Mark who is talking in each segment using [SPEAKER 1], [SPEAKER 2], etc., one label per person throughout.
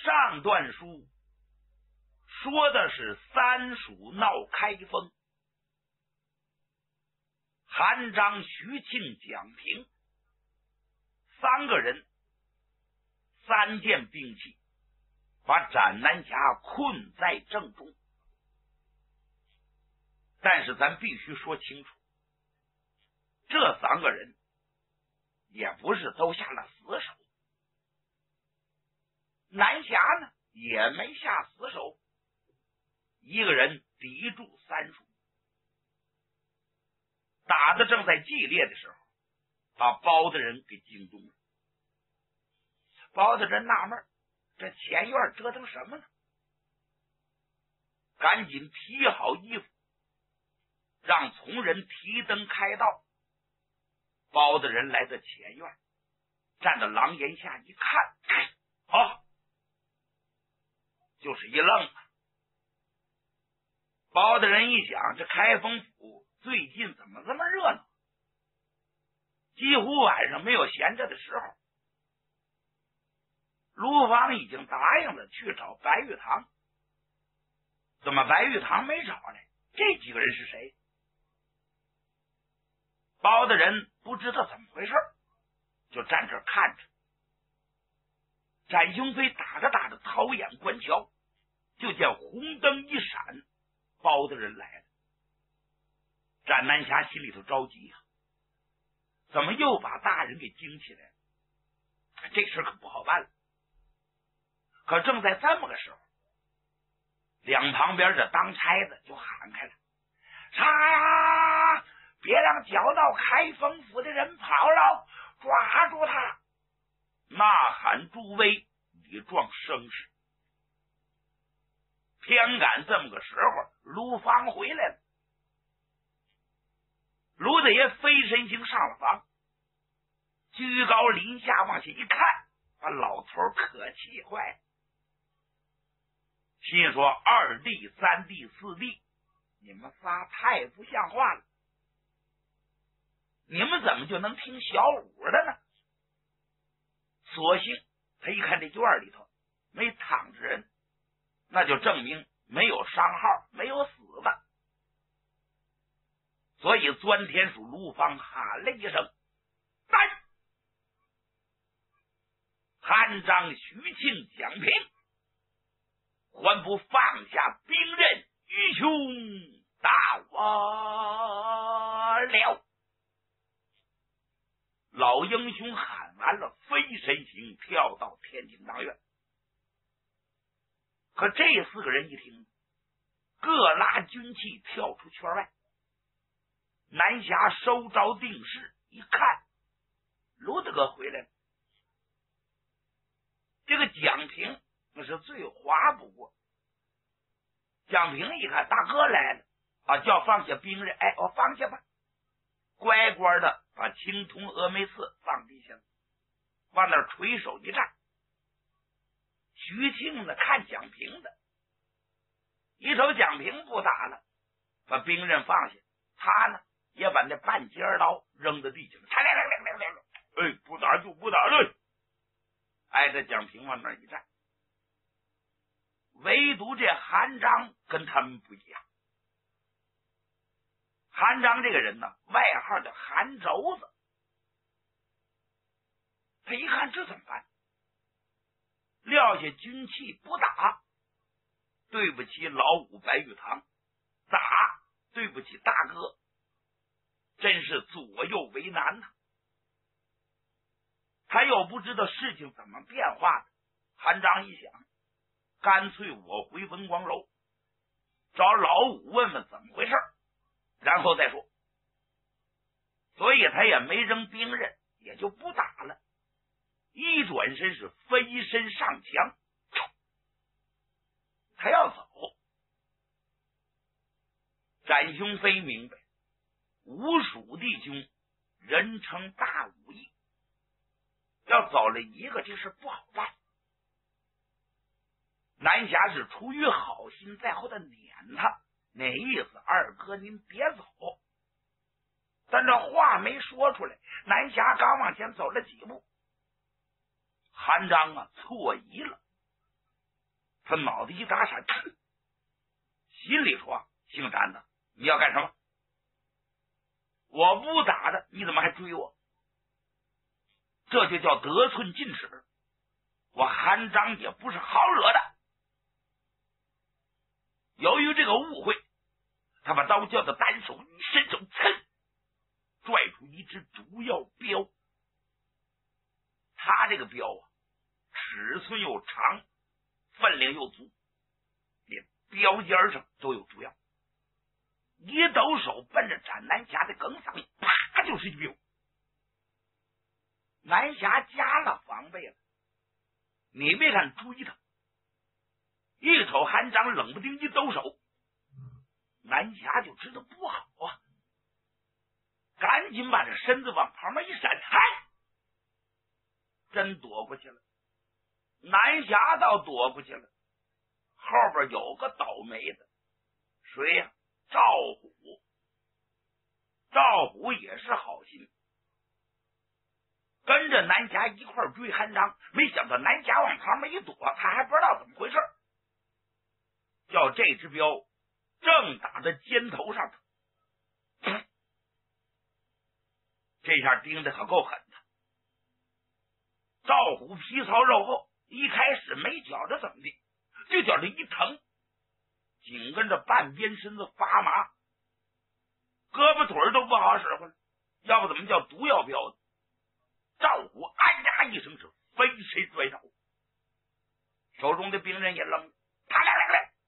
[SPEAKER 1] 上段书说的是三蜀闹开封，韩章、徐庆、蒋平三个人三件兵器把斩南侠困在正中。但是咱必须说清楚，这三个人也不是都下了死手，南侠呢也没下死手，一个人抵住三蜀。打得正在激烈的时候，把包大人给惊动了。包大人纳闷，这前院折腾什么呢？赶紧提好衣服，让从人提灯开道。包大人来到前院，站到廊檐下一看，好，就是一愣啊。包大人一想，这开封府最近怎么这么热闹？几乎晚上没有闲着的时候。卢芳已经答应了去找白玉堂，怎么白玉堂没找呢？这几个人是谁？包大人不知道怎么回事，就站这儿看着。展雄飞打着打着掏眼观瞧，就见红灯一闪，包大人来了。展南侠心里头着急呀，怎么又把大人给惊起来了？这事可不好办了。可正在这么个时候，两旁边这当差的就喊开了：查呀！别让搅到开封府的人跑了，抓住他！呐喊助威，以壮声势。偏赶这么个时候，卢芳回来了。卢大爷飞身行上了房，居高临下往下一看，把老头可气坏了，心说：二弟、三弟、四弟，你们仨太不像话了，你们怎么就能听小五的呢？所幸他一看这院里头没躺着人，那就证明没有伤号，没有死的。所以钻天鼠卢芳喊了一声：来！韩章、徐庆、蒋平还不放下兵刃，愚兄打我了！老英雄喊完了，飞身行，跳到天庭当院。可这四个人一听，各拉军器跳出圈外。南侠收招定势，一看卢大哥回来了。这个蒋平那是最滑不过。蒋平一看大哥来了啊，叫放下兵刃，哎，我放下吧，乖乖的把青铜峨眉刺放地下，往那儿垂手一站。徐庆呢看蒋平的，一瞅蒋平不打了，把兵刃放下，他呢也把那半截刀扔到地上，哎，不打就不打了，挨着蒋平往那儿一站。唯独这韩章跟他们不一样。韩章这个人呢，外号叫韩轴子。他一看这怎么办？撂下军器不打，对不起老五白玉堂；打，对不起大哥，真是左右为难呐。他又不知道事情怎么变化的。韩章一想，干脆我回文光楼找老五问问怎么回事，然后再说。所以他也没扔兵刃，也就不打了，一转身是飞身上墙，他要走。展雄飞明白，吴蜀弟兄人称大武艺，要走了一个，这事不好办。南侠是出于好心在后头撵他，那意思二哥您别走。但这话没说出来，南侠刚往前走了几步，韩章啊错疑了， 他脑袋一打闪，心里说：姓詹的，你要干什么？我不打的，你怎么还追我？这就叫得寸进尺。我韩章也不是好惹的。由于这个误会，他把刀鞘的单手一伸手，拽出一只毒药镖。他这个镖啊，尺寸又长，分量又足，连镖尖上都有毒药。一抖手奔着斩南侠的梗嗓，啪就是一镖。南侠加了防备了，你别看追他，一瞅韩章冷不丁一抖手，南侠就知道不好啊，赶紧把这身子往旁边一闪，真躲过去了。南侠倒躲过去了，后边有个倒霉的，谁呀？赵虎。赵虎也是好心，跟着南侠一块追韩章，没想到南侠往旁边一躲，他还不知道怎么回事，叫这只镖正打在肩头上头，这下盯得可够狠的。赵虎皮糙肉厚，一开始没觉着怎么的，就觉着一疼，紧跟着半边身子发麻，胳膊腿都不好使唤了，要不怎么叫毒药镖的？赵虎哎呀一声是飞身摔倒，手中的兵刃也扔了，啪啦啦啦。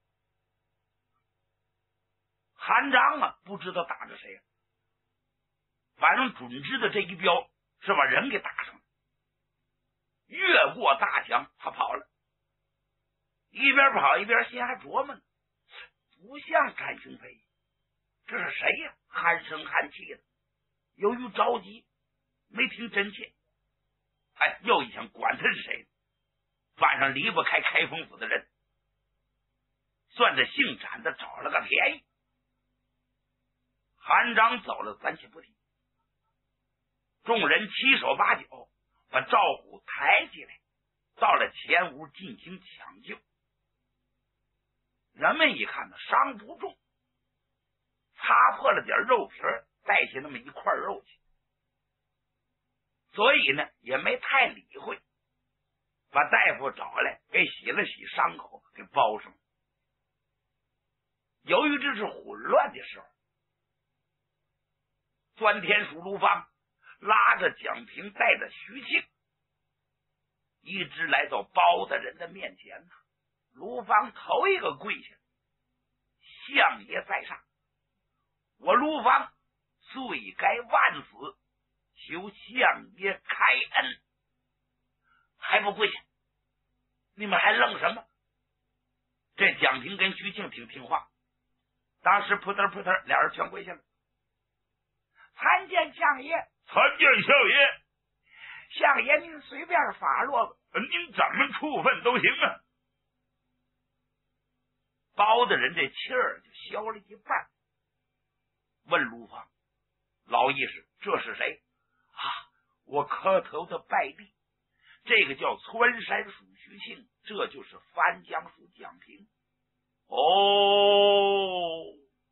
[SPEAKER 1] 韩章啊，不知道打着谁，反正准知道这一镖是把人给打上了，越过大墙，他跑了，一边跑一边心还琢磨呢，不像詹雄飞，这是谁呀？鼾声鼾气的，由于着急没听真切，又一想，管他是谁，反正离不开开封府的人，算这姓展的找了个便宜。韩章走了暂且不提，众人七手八脚把赵虎抬起来，到了前屋进行抢救。人们一看呢，伤不重，擦破了点肉皮，带下那么一块肉去，所以呢也没太理会，把大夫找来给洗了洗伤口，给包上。由于这是混乱的时候，钻天鼠卢芳拉着蒋平，带着徐庆，一直来到包大人的面前呢。卢芳头一个跪下，相爷在上，我卢芳罪该万死，求相爷开恩。还不跪下？你们还愣什么？这蒋平跟徐庆挺听话，当时扑腾扑腾，俩人全跪下了。参见相爷，
[SPEAKER 2] 参见相爷。
[SPEAKER 1] 相爷您随便发落吧，
[SPEAKER 2] 您怎么处分都行啊。
[SPEAKER 1] 包大人这气儿就消了一半，问卢芳：老义士，这是谁啊？我磕头的拜地，这个叫川山属徐庆，这就是番江属蒋平。哦，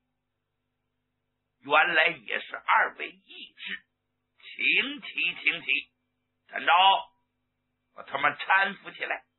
[SPEAKER 1] 原来也是二位义士，请起请起。站着，把他们搀扶起来。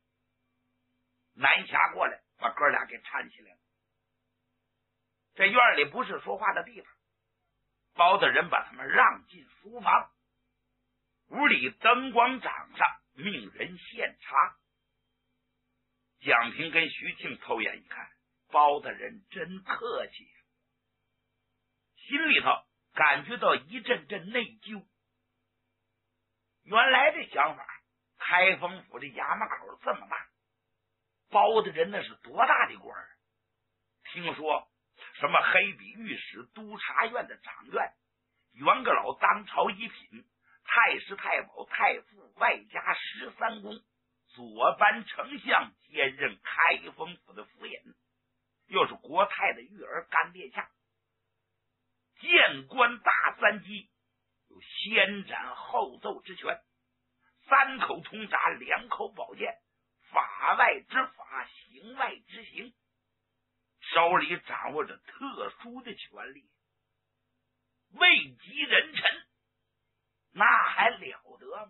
[SPEAKER 1] 南侠过来把哥俩给搀起来了。这院里不是说话的地方，包大人把他们让进书房。屋里灯光掌上，命人献茶。蒋平跟徐庆偷眼一看，包大人真客气，心里头感觉到一阵阵内疚。原来这想法，开封府这衙门口这么大，包大人那是多大的官儿？听说什么黑笔御史、督察院的掌院，原个老当朝一品，太师、太保、太傅，外加13公，左班丞相，兼任开封府的府尹，又是国太的育儿干殿下，谏官大三级，有先斩后奏之权，3口通铡，2口宝剑，法外之法， 境外之行，手里掌握着特殊的权力，位极人臣，那还了得吗？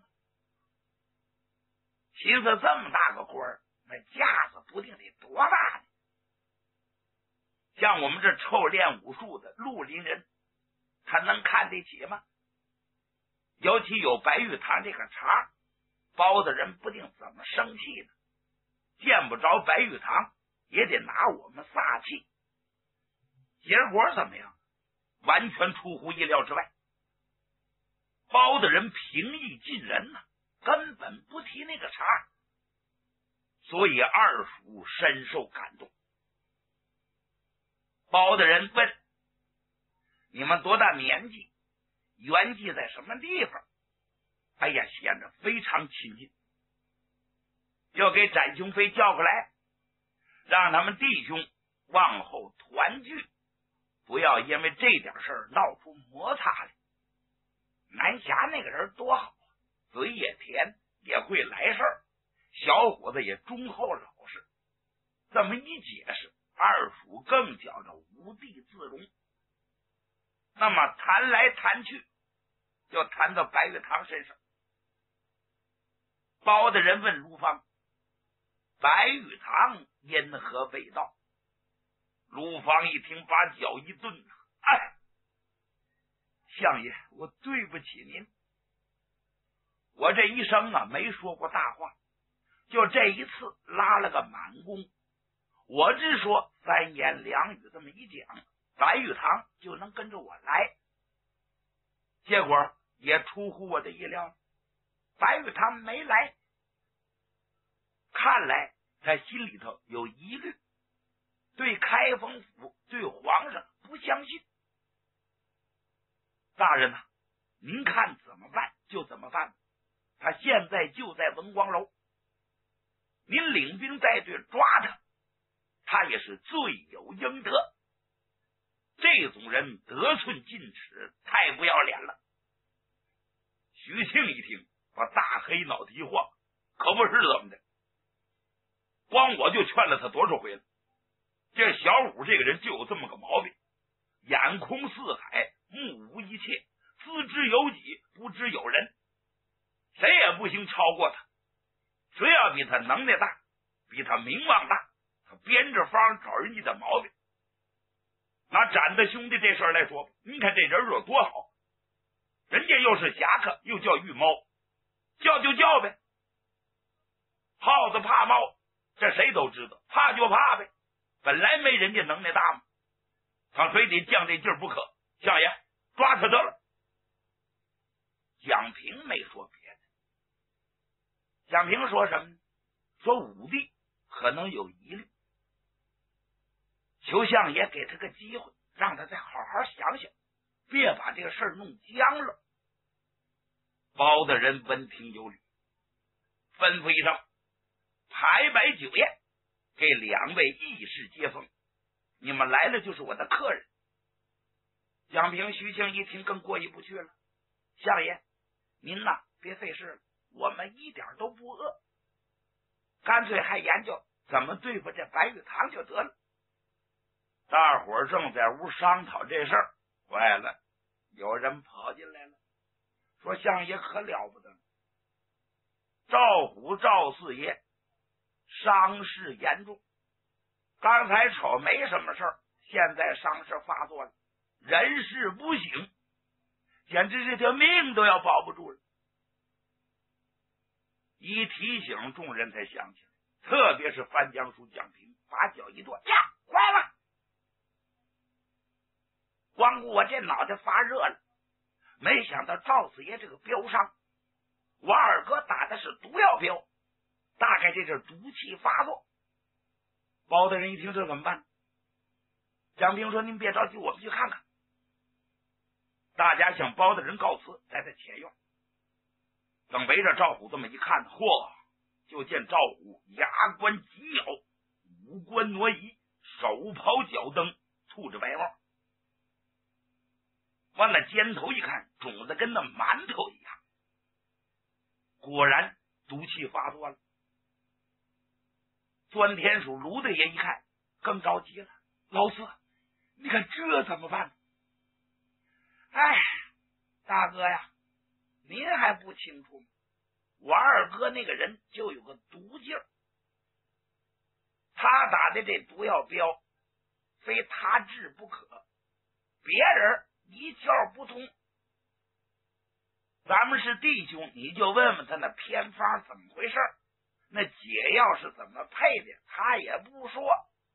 [SPEAKER 1] 寻思这么大个官儿，那架子不定得多大呢？像我们这臭练武术的绿林人，他能看得起吗？尤其有白玉堂这个茬，包大人不定怎么生气呢。见不着白玉堂，也得拿我们撒气。结果怎么样？完全出乎意料之外。包大人平易近人呐，根本不提那个茬，所以二叔深受感动。包大人问：你们多大年纪？原籍在什么地方？哎呀，显得非常亲近。就给展雄飞叫过来，让他们弟兄往后团聚，不要因为这点事儿闹出摩擦来。南侠那个人多好，嘴也甜，也会来事儿，小伙子也忠厚老实。这么一解释，二叔更觉着无地自容。那么谈来谈去，就谈到白玉堂身上。包大人问卢芳：白玉堂因何未到？卢芳一听，把脚一顿，哎，相爷，我对不起您。我这一生啊，没说过大话，就这一次拉了个满弓，我只说三言两语这么一讲，白玉堂就能跟着我来。结果也出乎我的意料，白玉堂没来。看来他心里头有疑虑，对开封府对皇上不相信。大人呐，您看怎么办就怎么办，他现在就在文光楼，您领兵带队抓他，他也是罪有应得。这种人得寸进尺，太不要脸了。徐庆一听，把大黑脑袋一晃，可不是怎么的，光我就劝了他多少回了。这小五这个人就有这么个毛病，眼空四海，目无一切，自知有己，不知有人，谁也不行超过他。谁要比他能耐大，比他名望大，他编着方找人家的毛病。拿展子兄弟这事儿来说，你看这人有多好，人家又是侠客，又叫玉猫，叫就叫呗。耗子怕猫，这谁都知道，怕就怕呗，本来没人家能耐大嘛，他非得犟这劲儿不可。相爷，抓他得了。蒋平没说别的，蒋平说什么呢？说武帝可能有疑虑，求相爷给他个机会，让他再好好想想，别把这个事儿弄僵了。包大人闻听有理，吩咐一声，排摆酒宴，给两位义士接风，你们来了就是我的客人。蒋平、徐庆一听更过意不去了，相爷您呐别费事了，我们一点都不饿，干脆还研究怎么对付这白玉堂就得了。大伙儿正在屋商讨这事儿，坏了，有人跑进来了，说相爷可了不得了，赵虎赵四爷伤势严重，刚才瞅没什么事儿，现在伤势发作了，人事不省，简直这条命都要保不住了。一提醒，众人才想起来，特别是范江叔蒋平，把脚一跺，呀，坏了！光顾我这脑袋发热了，没想到赵四爷这个镖伤，我二哥打的是毒药镖，大概这是毒气发作。包大人一听，这怎么办？蒋平说：“您别着急，我们去看看。”大家向包大人告辞，在他前院。等围着赵虎这么一看，嚯！就见赵虎牙关紧咬，五官挪移，手袍脚蹬，吐着白沫。往那肩头一看，肿得跟那馒头一样。果然毒气发作了。 钻天鼠卢大爷一看更着急了，老四，你看这怎么办？哎，大哥呀，您还不清楚吗？我二哥那个人就有个毒劲儿，他打的这毒药镖非他治不可，别人一窍不通。咱们是弟兄，你就问问他那偏方怎么回事，那解药是怎么配的，他也不说。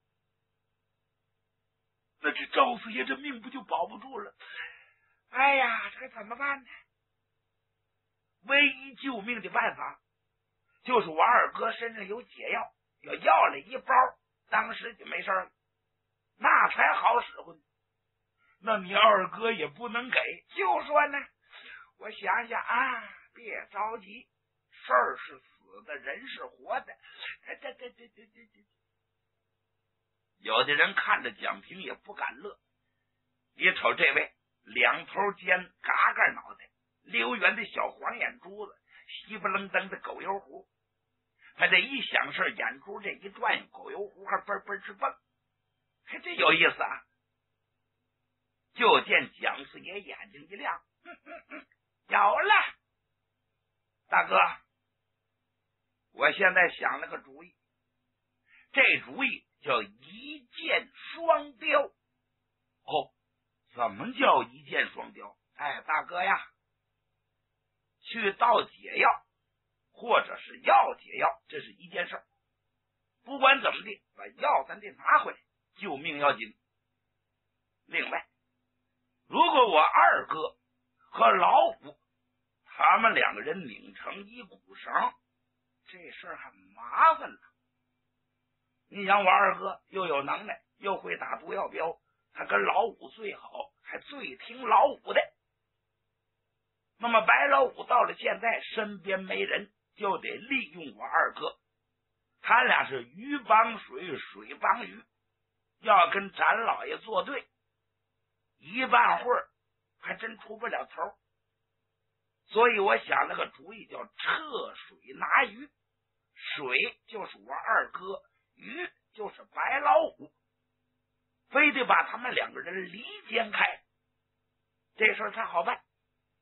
[SPEAKER 1] 那这赵四爷这命不就保不住了？哎呀，这该怎么办呢？唯一救命的办法就是我二哥身上有解药，要了一包，当时就没事了，那才好使唤。那你二哥也不能给，就说呢，我想想啊，别着急，事儿是死的，人是活的。这。有的人看着蒋平也不敢乐，一瞅这位两头尖，嘎嘎脑袋，溜圆的小黄眼珠子，稀不愣登的狗油壶，他这一想事，眼珠这一转，狗油壶还嘣嘣直蹦，还真有意思啊！就见蒋四爷眼睛一亮，有了，大哥，我现在想了个主意，这主意叫一箭双雕。哦，怎么叫一箭双雕？哎，大哥呀，去盗解药或者是要解药，这是一件事儿。不管怎么地，把药咱得拿回来，救命要紧。另外，如果我二哥和老五他们两个人拧成一股绳，这事儿还麻烦了。你想我二哥又有能耐，又会打毒药镖，他跟老五最好，还最听老五的。那么白老五到了现在身边没人，就得利用我二哥，他俩是鱼帮水，水帮鱼，要跟展老爷作对，一半会儿还真出不了头。所以我想了个主意，叫撤水拿鱼，水就是我二哥，鱼就是白老五，非得把他们两个人离间开，这事儿才好办。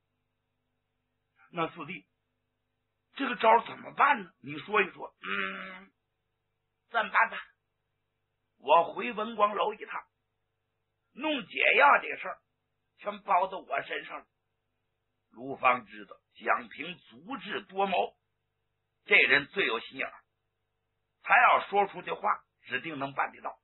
[SPEAKER 1] 那四弟，这个招怎么办呢？你说一说。这么办吧，我回文光楼一趟，弄解药这事儿全包到我身上了。卢芳知道蒋平足智多谋，这人最有心眼儿，他要说出的话指定能办得到。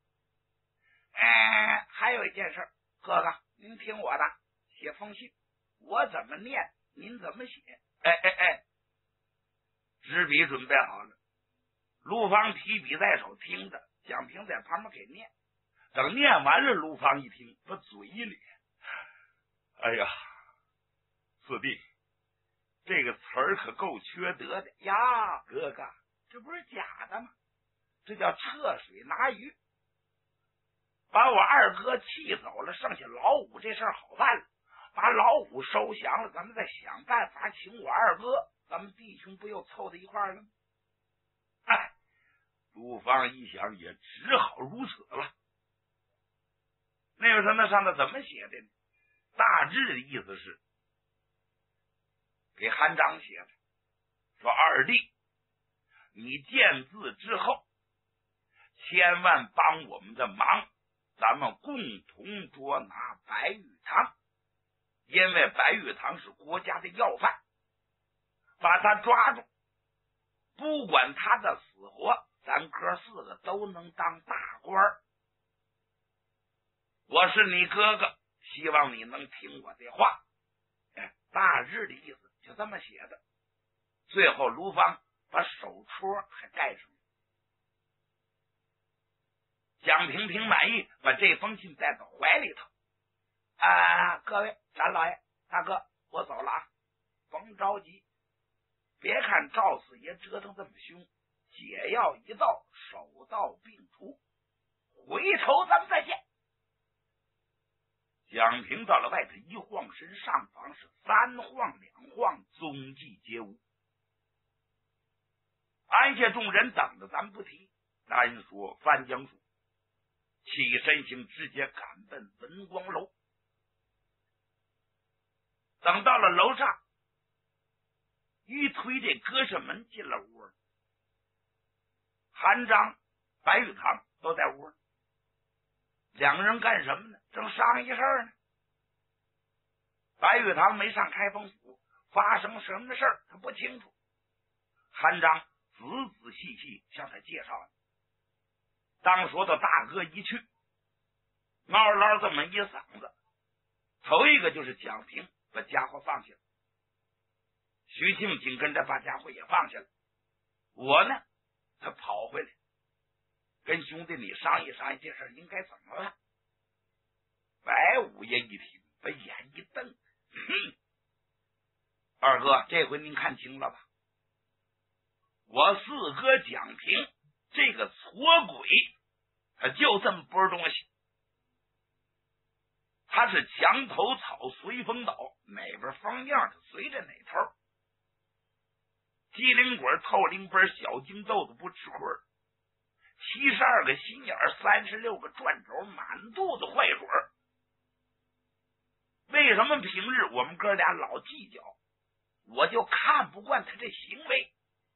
[SPEAKER 1] 还有一件事，哥哥您听我的，写封信，我怎么念您怎么写。纸笔准备好了，卢芳提笔在手听着，蒋平在旁边给念。等念完了，卢芳一听，把嘴一咧，哎呀，四弟，这个词儿可够缺德的呀！哥哥，这不是假的吗？这叫撤水拿鱼，把我二哥气走了，剩下老五这事儿好办了。把老五收降了，咱们再想办法请我二哥，咱们弟兄不又凑在一块儿了吗？卢芳一想，也只好如此了。那个他那上头怎么写的呢？大致的意思是给韩章写的，说二弟，你见字之后千万帮我们的忙，咱们共同捉拿白玉堂，因为白玉堂是国家的要犯，把他抓住，不管他的死活，咱哥四个都能当大官儿。我是你哥哥，希望你能听我的话。大致的意思就这么写的。最后卢芳把手戳还盖上了。蒋平平满意，把这封信带到怀里头。各位展老爷大哥，我走了啊，甭着急。别看赵四爷折腾这么凶，解药一到，手到病除，回头咱们再见。蒋平到了外头一晃身，上房是三晃两晃，踪迹皆无。安下众人等着咱不提， 单说范江书起身行，直接赶奔文光楼。等到了楼上，一推这隔扇门进了屋了。韩章、白玉堂都在屋里，两个人干什么呢？正商议事儿呢。白玉堂没上开封府，发生什么事儿他不清楚。韩章仔仔细细向他介绍。当说到大哥一去，嗷唠这么一嗓子，头一个就是蒋平把家伙放下了，徐庆紧跟着把家伙也放下了。我呢，他跑回来跟兄弟你商议商议这事应该怎么办。白五爷一听，把眼一瞪，哼，二哥，这回您看清了吧？我四哥蒋平这个矬鬼，他就这么不是东西。他是墙头草随风倒，哪边风样就随着哪头。机灵鬼透灵本，小金豆子不吃亏，72个心眼，36个转轴，满肚子坏水。为什么平日我们哥俩老计较？我就看不惯他这行为。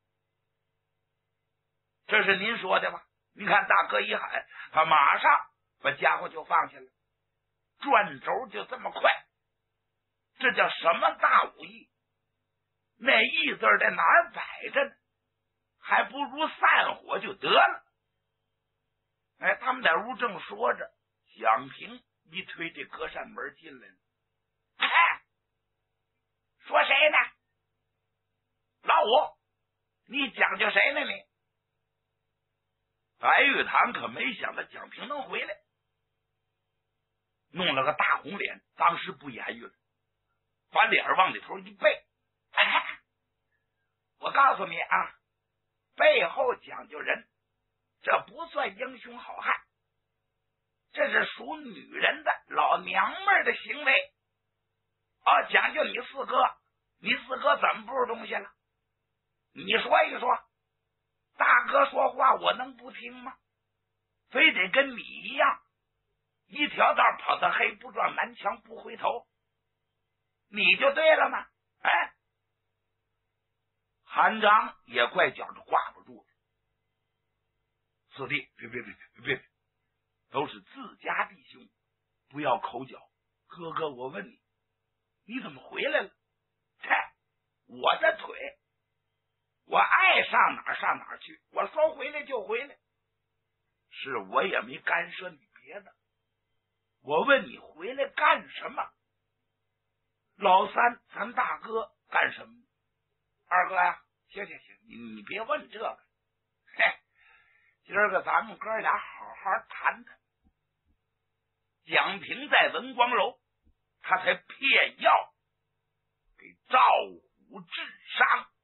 [SPEAKER 1] 这是您说的吧？你看大哥一喊，他马上把家伙就放下了，转轴就这么快，这叫什么大武艺？那一字在哪儿摆着呢？还不如散伙就得了。哎，他们在屋正说着，蒋平一推这隔扇门进来了。哎，说谁呢？老五，你讲究谁呢你？白玉堂可没想到蒋平能回来，弄了个大红脸，当时不言语了，把脸往里头一背。哎，我告诉你啊，背后讲究人，这不算英雄好汉，这是属女人的老娘们的行为。讲究你四哥，你四哥怎么不是东西了？你说一说，大哥说话我能不听吗？非得跟你一样，一条道跑到黑不转南墙不回头，你就对了吗？哎，韩章也怪觉着挂不住了。四弟，别，都是自家弟兄，不要口角。哥哥，我问你，你怎么回来了？嗨，我的腿，我爱上哪儿上哪儿去，我说回来就回来。是我也没干涉你别的，我问你回来干什么？老三，咱大哥干什么？二哥呀，行，你别问这个。嘿，今儿个咱们哥俩好好谈谈。蒋平在文光楼，他才骗药给赵虎治伤。